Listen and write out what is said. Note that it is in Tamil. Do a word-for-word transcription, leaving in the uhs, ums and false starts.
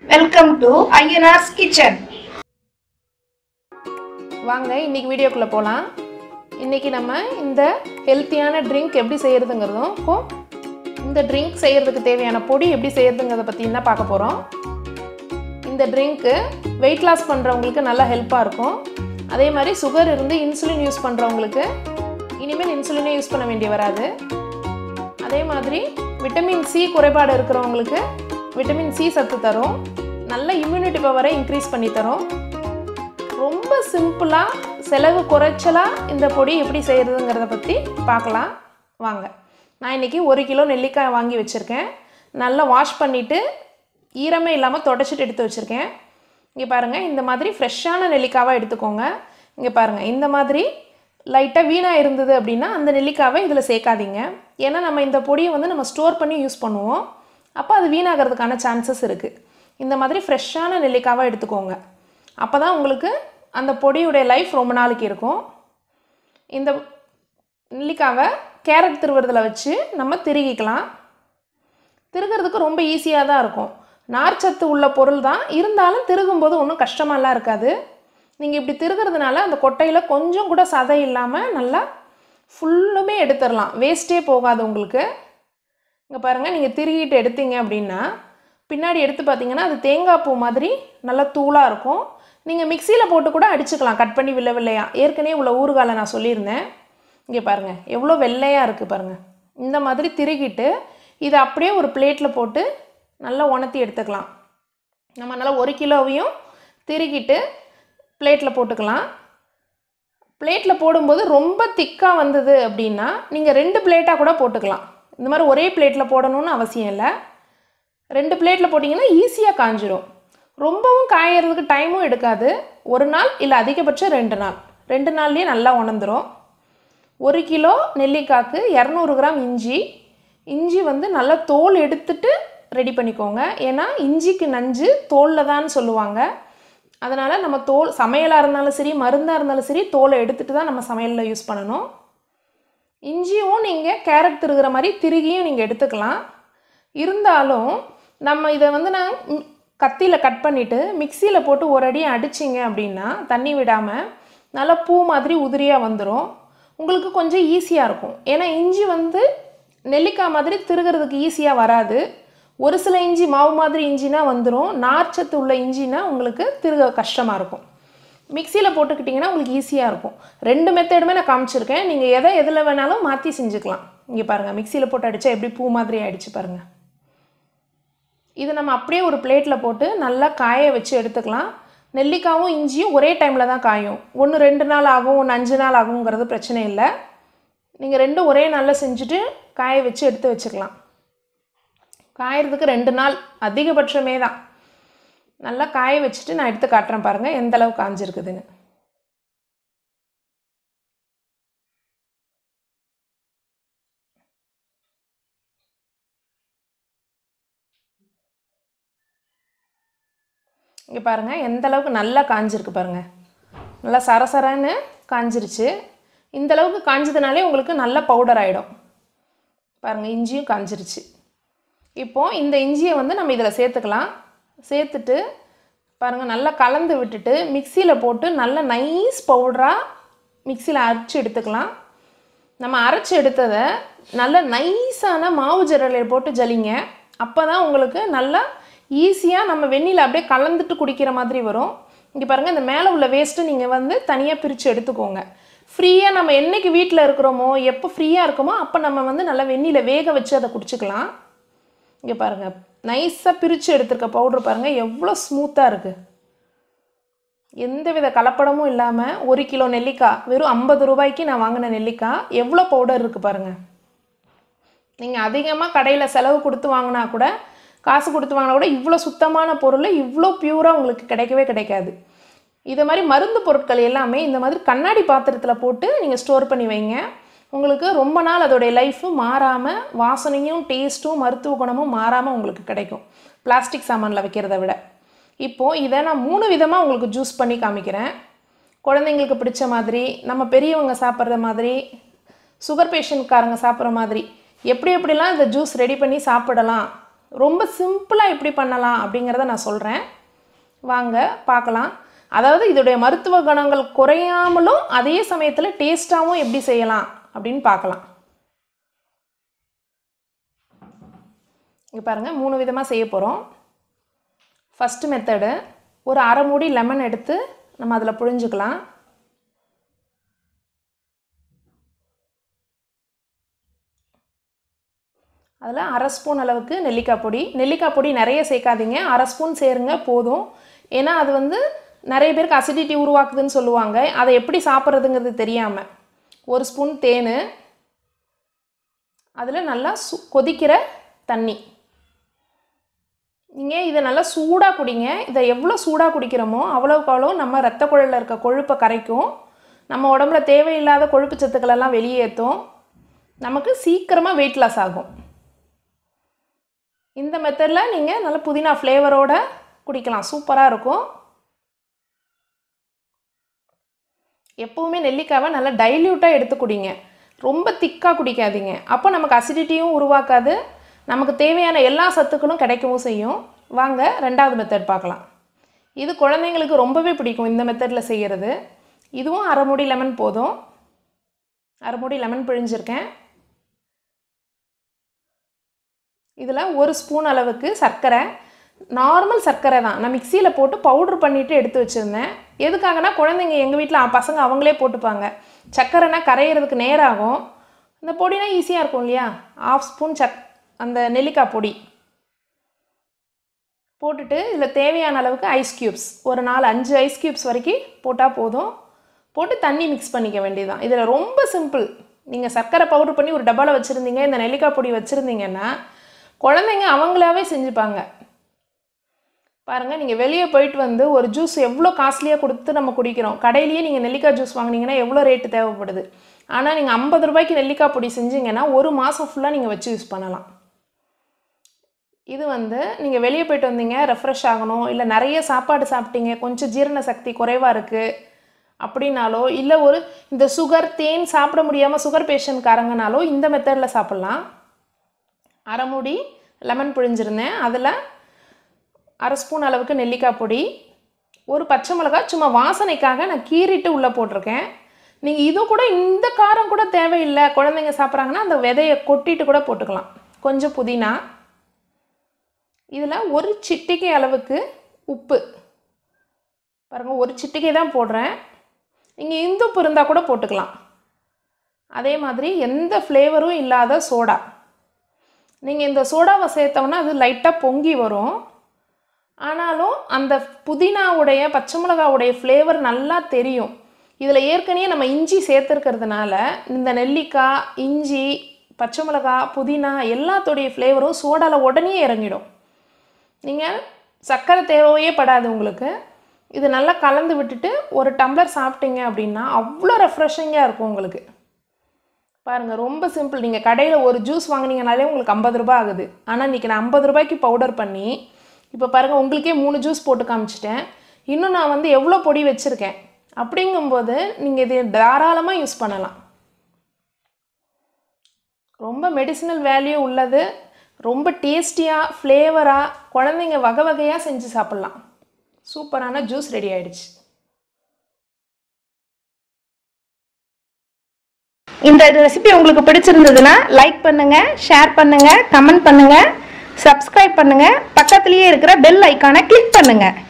Welcome to Ayyana's Kitchen. வாங்க இன்னைக்கு வீடியோக்குள்ள போலாம். இன்னைக்கு நம்ம இந்த ஹெல்த்தியான ட்ரிங்க் எப்படி செய்யறதுங்கறதும் இப்போ இந்த ட்ரிங்க் செய்யிறதுக்கு தேவையான பொடி எப்படி செய்யறதுங்கறத பத்தி தான் பார்க்க போறோம். இந்த ட்ரிங்க் weight loss பண்றவங்களுக்கு நல்ல ஹெல்ப்பா இருக்கும். அதே மாதிரி சுகர் இருந்து இன்சுலின் யூஸ் பண்றவங்களுக்கு இனிமேல் இன்சுலினே யூஸ் பண்ண வேண்டிய வராது. அதே மாதிரி விட்டமின் சி குறைபாடு இருக்கிறவங்களுக்கு விட்டமின் சி சத்து தரும். நல்ல இம்யூனிட்டி பவரை இன்க்ரீஸ் பண்ணி தரும். ரொம்ப சிம்பிளா செலவு குறைச்சலா இந்த பொடி எப்படி செய்யறதுங்கறத பத்தி பார்க்கலாம் வாங்க. நான் இன்னைக்கு ஒரு கிலோ நெல்லிக்காய் வாங்கி வச்சிருக்கேன். நல்லா வாஷ் பண்ணிட்டு ஈரமே இல்லாம தொடச்சிட்டு எடுத்து வச்சிருக்கேன். இங்க பாருங்க இந்த மாதிரி ஃப்ரெஷ்ஷான நெல்லிக்காவை எடுத்துக்கோங்க. இங்க பாருங்க இந்த மாதிரி லைட்டா வீணா இருந்தது அப்படினா அந்த நெல்லிக்காவை இதல சேர்க்காதீங்க. ஏன்னா நம்ம இந்த பொடியை வந்து நம்ம ஸ்டோர் பண்ணி யூஸ் பண்ணுவோம். அப்ப அது வீணாகிறதுக்கான சான்சஸ் இருக்கு. இந்த மாதிரி ஃப்ரெஷ்ஷான நெல்லிக்காவை எடுத்துக்கோங்க. அப்பதான் உங்களுக்கு அந்த பொடியோட லைஃப் ரொம்ப நாளைக்கு இருக்கும். இந்த நெல்லிக்காவை கேரட் திருவறதுல வச்சு நம்ம திருகிக்கலாம். திருகிறதுக்கு ரொம்ப ஈஸியா தான் இருக்கும். நார்ச்சத்து உள்ள பொருள் தான் இருந்தாலும் திருகும்போது ஒண்ணும் கஷ்டமாலாம் இருக்காது. நீங்க இப்படி திருகிறதுனால அந்த கொட்டையில கொஞ்சம் கூட சதை இல்லாம நல்லா ஃபுல்லுமே எடுத்துறலாம். வேஸ்டே போகாது உங்களுக்கு. இங்க பாருங்க நீங்க திருகிட்டு எடுத்தீங்க அப்படினா பின்னாடி எடுத்து பாத்தீங்கன்னா அது தேங்காய் பூ மாதிரி நல்ல தூளா இருக்கும். நீங்க மிக்ஸில போட்டு கூட அடிச்சுக்கலாம் கட் பண்ணி வில்ல வில்லையா. ஏற்கனவே உள்ள ஊறுகால நான் சொல்லியிருந்தேன். இங்க பாருங்க எவ்வளவு வெள்ளையா இருக்கு பாருங்க. இந்த மாதிரி திருகிட்டு இத அப்படியே ஒரு பிளேட்ல போட்டு நல்லா உணர்த்தி எடுத்துக்கலாம். நம்ம நல்லா ஒரு கிலோவையும் திருகிட்டு பிளேட்ல போட்டுக்கலாம். பிளேட்ல போடும்போது ரொம்ப திக்கா வந்தது அப்படினா நீங்க ரெண்டு பிளேட்டா கூட போட்டுக்கலாம். இந்த மாதிரி ஒரே பிளேட்ல போடணும்னு அவசியம் இல்ல. ரெண்டு பிளேட்ல போடிங்கனா ஈஸியா காஞ்சிரும். ரொம்பவும் காயறதுக்கு டைமும் எடுக்காது. ஒரு நாள் இல்ல அதிகபட்சம் ரெண்டு நாள். ரெண்டு நாள்லயே நல்லா உணர்ந்துரும். ஒரு கிலோ நெல்லிக்காய்க்கு இருநூறு கிராம் இஞ்சி. இஞ்சி வந்து நல்லா தோல் எடுத்துட்டு ரெடி பண்ணிக்கோங்க. ஏனா இஞ்சிக்கு நஞ்சு தோல்ல தான் சொல்லுவாங்க. அதனால நம்ம தோல் சமையலா இருந்தாலும் சரி மருந்தா இருந்தாலும் சரி தோலை எடுத்துட்டு தான் நம்ம சமையல்ல யூஸ் பண்ணனும். இஞ்சியும் நீங்க கேரட் திருகுற மாதிரி திருகியும் நீங்க எடுத்துக்கலாம். இருந்தாலும் நம்ம இத வந்து நான் கத்தியில கட் பண்ணிட்டு மிக்ஸில போட்டு ஒரு அடி அடிச்சிங்க அப்படினா தண்ணி விடாம நல்ல பூ மாதிரி உதிரியா வந்துரும். உங்களுக்கு கொஞ்சம் ஈஸியா இருக்கும். ஏனா இஞ்சி வந்து நெல்லிக்காய் மாதிரி திருகிறதுக்கு ஈஸியா வராது. ஒரு சில இஞ்சி மாவு மாதிரி இஞ்சினா வந்துரும். நார்ச்சத்து உள்ள இஞ்சினா உங்களுக்கு திருக கஷ்டமா இருக்கும். மிக்ஸில போட்டுக்கிட்டீங்கன்னா உங்களுக்கு ஈஸியா இருக்கும். ரெண்டு மெத்தடுமே நான் காமிச்சிருக்கேன். நீங்க எதை எதுல வேணாலும் மாத்தி செஞ்சுக்கலாம். இங்க பாருங்க மிக்ஸில போட்டு அடிச்சா எப்படி பூ மாதிரி ஆயிடுச்சு பாருங்க. இது நம்ம அப்படியே ஒரு பிளேட்ல போட்டு நல்லா காய வச்சு எடுத்துக்கலாம். நெல்லிக்காவும் இஞ்சியும் ஒரே டைம்ல தான் காயும். ஒன்னு ரெண்டு நாள் ஆகும், ஒன்னு அஞ்சு நாள் ஆகும்ங்கிறது பிரச்சனை இல்ல. நீங்க ரெண்டும் ஒரே நாள்ல செஞ்சுட்டு காய வச்சு எடுத்து வச்சுக்கலாம். காயறதுக்கு ரெண்டு நாள் அதிகபட்சமே தான். நல்லா காய வச்சிட்டு நான் எடுத்து காட்றேன் பாருங்க எந்த அளவுக்கு காஞ்சிருக்குதுன்னு. இங்க பாருங்க எந்த அளவுக்கு நல்லா காஞ்சிருக்கு பாருங்க. நல்லா சரசரன்னு காஞ்சிருச்சு. இந்த அளவுக்கு காஞ்சதுனாலே உங்களுக்கு நல்ல பவுடர் ஆயிடும். பாருங்க இஞ்சியும் காஞ்சிருச்சு. இப்போ இந்த இஞ்சியை வந்து நம்ம இதல சேர்த்துக்கலாம். சேர்த்துட்டு பாருங்க நல்லா கலந்து விட்டுட்டு மிக்ஸில போட்டு நல்ல நைஸ் பவுடரா மிக்ஸில அரைச்சு எடுத்துக்கலாம். நம்ம அரைச்சு எடுத்தத நல்ல நைஸான மாவு ஜல்லடையில போட்டு ஜலிங்க. அப்பதான் உங்களுக்கு நல்லா ஈஸியா நம்ம வெந்நில அப்படியே கலந்துட்டு குடிக்கிற மாதிரி வரும். இங்க பாருங்க இந்த மேல உள்ள வேஸ்ட் நீங்க வந்து தனியா பிரிச்சு எடுத்துக்கோங்க. ஃப்ரீயா நம்ம என்னைக்கு வீட்ல இருக்கறோமோ எப்ப ஃப்ரீயா இருக்குமோ அப்ப நம்ம வந்து நல்ல வெந்நில வேக வச்சு அத குடிச்சுக்கலாம். இங்க பாருங்க நைஸா பிரிச்சு எடுத்துக்க பவுடர் பாருங்க எவ்வளவு ஸ்மூத்தா இருக்கு. எந்தவித கலப்படமும் இல்லாம ஒரு கிலோ நெல்லிக்காய் வெறும் ஐம்பது ரூபாய்க்கு நான் வாங்குன நெல்லிக்காய் எவ்வளவு பவுடர் இருக்கு பாருங்க. நீங்க அதிகமா கடையில செலவு கொடுத்து வாங்குனா கூட காசு கொடுத்து வாங்குனா கூட இவ்ளோ சுத்தமான பொருள் இவ்ளோ பியூரா உங்களுக்கு கிடைக்கவே கிடைக்காது. இத மாதிரி மருந்து பொருட்கள் எல்லாமே இந்த மாதிரி கண்ணாடி பாத்திரத்துல போட்டு நீங்க ஸ்டோர் பண்ணி வைங்க. உங்களுக்கு ரொம்ப நாள் அதோட லைஃப் மாறாம வாசனையும் டேஸ்டும் மருத்துவ குணமும் மாறாம உங்களுக்கு கிடைக்கும். பிளாஸ்டிக் சாமான்ல வைக்கிறதை விட. இப்போ இத நான் மூணு விதமா உங்களுக்கு ஜூஸ் பண்ணி காமிக்கிறேன். குழந்தைகளுக்கு பிடிச்ச மாதிரி, நம்ம பெரியவங்க சாப்பிடுற மாதிரி, சுகர் பேஷண்ட்காரங்க சாப்பிடுற மாதிரி எப்படி எப்படிலாம் இந்த ஜூஸ் ரெடி பண்ணி சாப்பிடலாம் ரொம்ப சிம்பிளாக எப்படி பண்ணலாம் அப்படிங்கிறத நான் சொல்கிறேன். வாங்க பார்க்கலாம். அதாவது இதோடைய மருத்துவ குணங்கள் குறையாமலும் அதே சமயத்தில் டேஸ்ட்டாகவும் எப்படி செய்யலாம் அப்படின்னு பார்க்கலாம். இங்கே பாருங்கள், மூணு விதமாக செய்ய போகிறோம். ஃபஸ்ட்டு மெத்தடு, ஒரு அரை மூடி லெமன் எடுத்து நம்ம அதில் புழிஞ்சுக்கலாம். அதில் அரை ஸ்பூன் அளவுக்கு நெல்லிக்காய் பொடி. நெல்லிக்காய் பொடி நிறைய சேர்க்காதீங்க, அரை ஸ்பூன் சேருங்க போதும். ஏன்னா அது வந்து நிறைய பேருக்கு அசிடிட்டி உருவாக்குதுன்னு சொல்லுவாங்க. அதை எப்படி சாப்பிட்றதுங்கிறது தெரியாமல். ஒரு ஸ்பூன் தேன், அதில் நல்லா சு கொதிக்கிற தண்ணி. நீங்கள் இதை நல்லா சூடாக குடிங்க. இதை எவ்வளோ சூடாக குடிக்கிறோமோ அவ்வளோக்கு அவ்வளோ நம்ம ரத்த குழலில் இருக்க கொழுப்பை கரைக்கும், நம்ம உடம்புல தேவையில்லாத கொழுப்பு சத்துக்களெல்லாம் வெளியேற்றும், நமக்கு சீக்கிரமாக வெயிட் லாஸ் ஆகும். இந்த மெத்தடில் நீங்கள் நல்ல புதினா ஃப்ளேவரோடு குடிக்கலாம், சூப்பராக இருக்கும். எப்போவுமே நெல்லிக்காவை நல்லா டைல்யூட்டாக எடுத்து குடிங்க, ரொம்ப திக்காக குடிக்காதீங்க. அப்போ நமக்கு அசிடிட்டியும் உருவாக்காது, நமக்கு தேவையான எல்லா சத்துக்களும் கிடைக்கவும் செய்யும். வாங்க ரெண்டாவது மெத்தட் பார்க்கலாம். இது குழந்தைங்களுக்கு ரொம்பவே பிடிக்கும் இந்த மெத்தடில் செய்கிறது. இதுவும் அரை மூடி லெமன் போதும். அரை மூடி லெமன் பிழிஞ்சிருக்கேன். இதில் ஒரு ஸ்பூன் அளவுக்கு சர்க்கரை, நார்மல் சர்க்கரை தான், நான் மிக்சியில் போட்டு பவுட்ரு பண்ணிவிட்டு எடுத்து வச்சுருந்தேன். எதுக்காகனா குழந்தைங்க எங்கள் வீட்டில் பசங்க அவங்களே போட்டுப்பாங்க. சர்க்கரைனா கரையிறதுக்கு நேராகும், இந்த பொடினா ஈஸியாக இருக்கும் இல்லையா. ஆஃப் ஸ்பூன் சக் அந்த நெல்லிக்காய் பொடி போட்டுட்டு இதில் தேவையான அளவுக்கு ஐஸ் க்யூப்ஸ், ஒரு நாலு அஞ்சு ஐஸ் க்யூப்ஸ் வரைக்கும் போட்டால் போதும். போட்டு தண்ணி மிக்ஸ் பண்ணிக்க வேண்டியதுதான். இதில் ரொம்ப சிம்பிள். நீங்கள் சர்க்கரை பவுட்ரு பண்ணி ஒரு டப்பாவில் வச்சுருந்தீங்க, இந்த நெல்லிக்காய் பொடி வச்சுருந்தீங்கன்னா குழந்தைங்க அவங்களாவே செஞ்சுப்பாங்க. பாருங்கள், நீங்கள் வெளியே போயிட்டு வந்து ஒரு ஜூஸ் எவ்வளோ காஸ்ட்லியாக கொடுத்து நம்ம குடிக்கிறோம். கடையிலேயே நீங்கள் நெல்லிக்காய் ஜூஸ் வாங்கினீங்கன்னா எவ்வளோ ரேட்டு தேவைப்படுது. ஆனால் நீங்கள் ஐம்பது ரூபாய்க்கு நெல்லிக்காய் பொடி செஞ்சீங்கன்னா ஒரு மாதம் ஃபுல்லாக நீங்கள் வச்சு யூஸ் பண்ணலாம். இது வந்து நீங்கள் வெளியே போயிட்டு வந்தீங்க, ரெஃப்ரெஷ் ஆகணும், இல்லை நிறைய சாப்பாடு சாப்பிட்டீங்க, கொஞ்சம் ஜீரண சக்தி குறைவாக இருக்குது அப்படின்னாலோ, இல்லை ஒரு இந்த சுகர் தேன் சாப்பிட முடியாமல் சுகர் பேஷண்ட்காரங்கனாலோ இந்த மெத்தடில் சாப்பிட்லாம். அரை மூடி லெமன் பிழிஞ்சிருந்தேன், அதில் அரை ஸ்பூன் அளவுக்கு நெல்லிக்காய் பொடி, ஒரு பச்சை மிளகாய் சும்மா வாசனைக்காக நான் கீறிட்டு உள்ளே போட்டிருக்கேன். நீங்கள் இது கூட இந்த காரம் கூட தேவையில்லை, குழந்தைங்க சாப்பிட்றாங்கன்னா அந்த விதையை கொட்டிட்டு கூட போட்டுக்கலாம். கொஞ்சம் புதினா, இதில் ஒரு சிட்டிகை அளவுக்கு உப்பு. பாருங்கள், ஒரு சிட்டிகை தான் போடுறேன், நீங்கள் இந்துப்பு இருந்தால் கூட போட்டுக்கலாம். அதே மாதிரி எந்த ஃப்ளேவரும் இல்லாத சோடா. நீங்கள் இந்த சோடாவை சேர்த்தோன்னா அது லைட்டாக பொங்கி வரும், ஆனாலும் அந்த புதினாவுடைய பச்சை மிளகாவுடைய ஃப்ளேவர் நல்லா தெரியும். இதில் ஏற்கனவே நம்ம இஞ்சி சேர்த்துருக்கிறதுனால இந்த நெல்லிக்காய், இஞ்சி, பச்சை மிளகா, புதினா எல்லாத்தோடைய ஃப்ளேவரும் சோடாவில் உடனே இறங்கிடும். நீங்கள் சர்க்கரை தேவையே படாது உங்களுக்கு. இது நல்லா கலந்து விட்டுட்டு ஒரு டம்ளர் சாப்பிட்டீங்க அப்படின்னா அவ்வளோ ரெஃப்ரெஷிங்காக இருக்கும் உங்களுக்கு. பாருங்கள், ரொம்ப சிம்பிள். நீங்கள் கடையில் ஒரு ஜூஸ் வாங்கினீங்கனாலே உங்களுக்கு ஐம்பது ரூபாய் ஆகுது. ஆனால் இன்றைக்கி நான் ஐம்பது ரூபாய்க்கு பவுடர் பண்ணி இப்போ பாருங்கள் உங்களுக்கே மூணு ஜூஸ் போட்டு காமிச்சிட்டேன். இன்னும் நான் வந்து எவ்வளோ பொடி வச்சுருக்கேன். அப்படிங்கும்போது நீங்கள் இது தாராளமாக யூஸ் பண்ணலாம். ரொம்ப மெடிசினல் வேல்யூ உள்ளது, ரொம்ப டேஸ்டியாக ஃப்ளேவராக குழந்தைங்க வகை வகையாக செஞ்சு சாப்பிட்லாம். சூப்பரான ஜூஸ் ரெடி ஆயிடுச்சு. இந்த ரெசிபி உங்களுக்கு பிடிச்சிருந்ததுன்னா லைக் பண்ணுங்க, ஷேர் பண்ணுங்க, கமெண்ட் பண்ணுங்க, சப்ஸ்கிரைப் பண்ணுங்க, பக்கத்துலயே இருக்கிற பெல் ஐகானை கிளிக் பண்ணுங்க.